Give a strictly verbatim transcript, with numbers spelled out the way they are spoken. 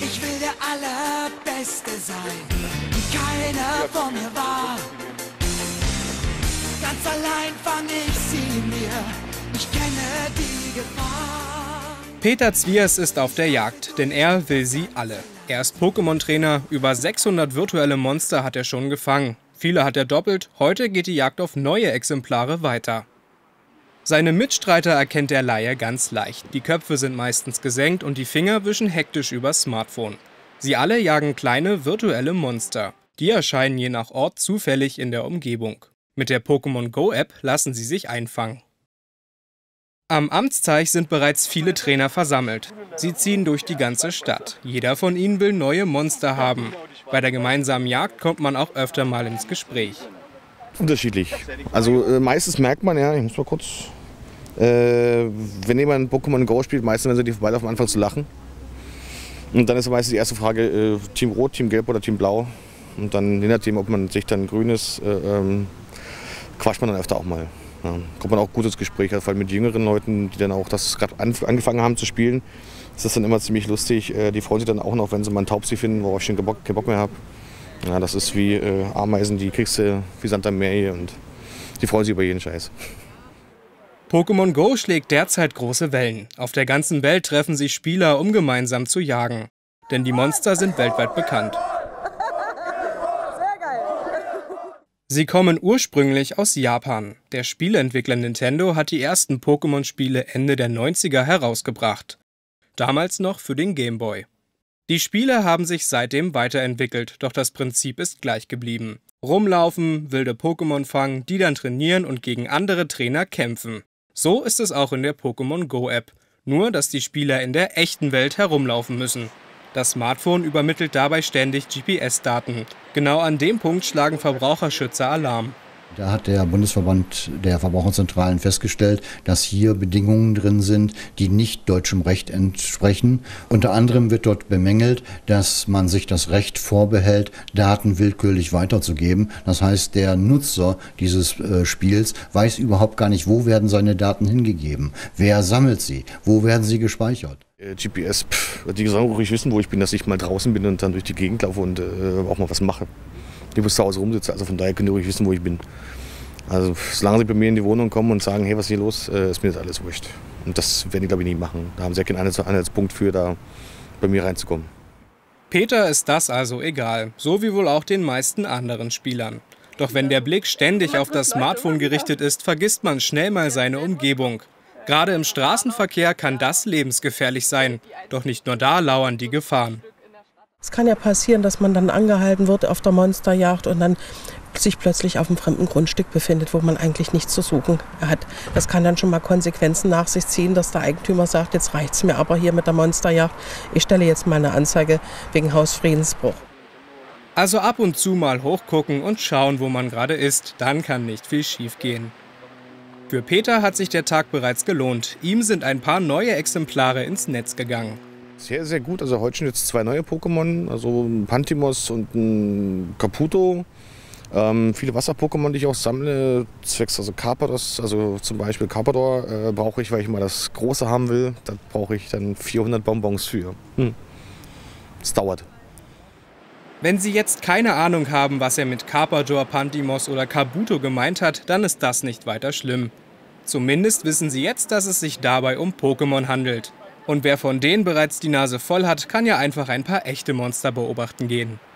Ich will der Allerbeste sein, wie keiner vor mir war. Ganz allein fang ich sie mir, ich kenne die Gefahr. Peter Zwiers ist auf der Jagd, denn er will sie alle. Er ist Pokémon-Trainer, über sechshundert virtuelle Monster hat er schon gefangen. Viele hat er doppelt, heute geht die Jagd auf neue Exemplare weiter. Seine Mitstreiter erkennt der Laie ganz leicht. Die Köpfe sind meistens gesenkt und die Finger wischen hektisch übers Smartphone. Sie alle jagen kleine virtuelle Monster. Die erscheinen je nach Ort zufällig in der Umgebung. Mit der Pokémon Go App lassen sie sich einfangen. Am Amtsteich sind bereits viele Trainer versammelt. Sie ziehen durch die ganze Stadt. Jeder von ihnen will neue Monster haben. Bei der gemeinsamen Jagd kommt man auch öfter mal ins Gespräch. Unterschiedlich. Also äh, meistens merkt man, ja, ich muss mal kurz, äh, wenn jemand Pokémon Go spielt, meistens wenn sie die vorbeilaufen, anfangen zu lachen. Und dann ist meistens die erste Frage, äh, Team Rot, Team Gelb oder Team Blau. Und dann, je nachdem, ob man sich dann grün ist, äh, ähm, quatscht man dann öfter auch mal. Ja, kommt man auch gut ins Gespräch, also vor allem mit jüngeren Leuten, die dann auch das gerade angefangen haben zu spielen. Das ist dann immer ziemlich lustig. Die freuen sich dann auch noch, wenn sie mal einen Taubsi finden, worauf ich schon keinen Bock, keinen Bock mehr habe. Ja, das ist wie äh, Ameisen, die kriegst du wie Sand am Meer hier und die freuen sich über jeden Scheiß. Pokémon Go schlägt derzeit große Wellen. Auf der ganzen Welt treffen sich Spieler, um gemeinsam zu jagen. Denn die Monster sind weltweit bekannt. Sie kommen ursprünglich aus Japan. Der Spieleentwickler Nintendo hat die ersten Pokémon-Spiele Ende der neunziger herausgebracht. Damals noch für den Game Boy. Die Spiele haben sich seitdem weiterentwickelt, doch das Prinzip ist gleich geblieben. Rumlaufen, wilde Pokémon fangen, die dann trainieren und gegen andere Trainer kämpfen. So ist es auch in der Pokémon Go App. Nur, dass die Spieler in der echten Welt herumlaufen müssen. Das Smartphone übermittelt dabei ständig G P S-Daten. Genau an dem Punkt schlagen Verbraucherschützer Alarm. Da hat der Bundesverband der Verbraucherzentralen festgestellt, dass hier Bedingungen drin sind, die nicht deutschem Recht entsprechen. Unter anderem wird dort bemängelt, dass man sich das Recht vorbehält, Daten willkürlich weiterzugeben. Das heißt, der Nutzer dieses äh, Spiels weiß überhaupt gar nicht, wo werden seine Daten hingegeben, wer sammelt sie, wo werden sie gespeichert. G P S, pff, die sollen ruhig wissen, wo ich bin, dass ich mal draußen bin und dann durch die Gegend laufe und äh, auch mal was mache. Ich muss zu Hause rumsitzen, also von daher können die ruhig wissen, wo ich bin. Also solange sie bei mir in die Wohnung kommen und sagen, hey, was ist hier los, äh, ist mir das alles wurscht. Und das werden die, glaube ich, nie machen. Da haben sie ja keinen Anhaltspunkt für, da bei mir reinzukommen. Peter ist das also egal, so wie wohl auch den meisten anderen Spielern. Doch wenn der Blick ständig auf das Smartphone gerichtet ist, vergisst man schnell mal seine Umgebung. Gerade im Straßenverkehr kann das lebensgefährlich sein. Doch nicht nur da lauern die Gefahren. Es kann ja passieren, dass man dann angehalten wird auf der Monsterjagd und dann sich plötzlich auf einem fremden Grundstück befindet, wo man eigentlich nichts zu suchen hat. Das kann dann schon mal Konsequenzen nach sich ziehen, dass der Eigentümer sagt, jetzt reicht's mir aber hier mit der Monsterjagd. Ich stelle jetzt mal eine Anzeige wegen Hausfriedensbruch. Also ab und zu mal hochgucken und schauen, wo man gerade ist. Dann kann nicht viel schiefgehen. Für Peter hat sich der Tag bereits gelohnt. Ihm sind ein paar neue Exemplare ins Netz gegangen. Sehr, sehr gut. Also heute schon jetzt zwei neue Pokémon, also ein Pantimos und ein Caputo. Ähm, viele Wasser-Pokémon, die ich auch sammle, zwecks also Carpador, also zum Beispiel Carpador äh, brauche ich, weil ich mal das Große haben will. Da brauche ich dann vierhundert Bonbons für. Hm. Das dauert. Wenn Sie jetzt keine Ahnung haben, was er mit Carpador, Pantimos oder Kabuto gemeint hat, dann ist das nicht weiter schlimm. Zumindest wissen Sie jetzt, dass es sich dabei um Pokémon handelt. Und wer von denen bereits die Nase voll hat, kann ja einfach ein paar echte Monster beobachten gehen.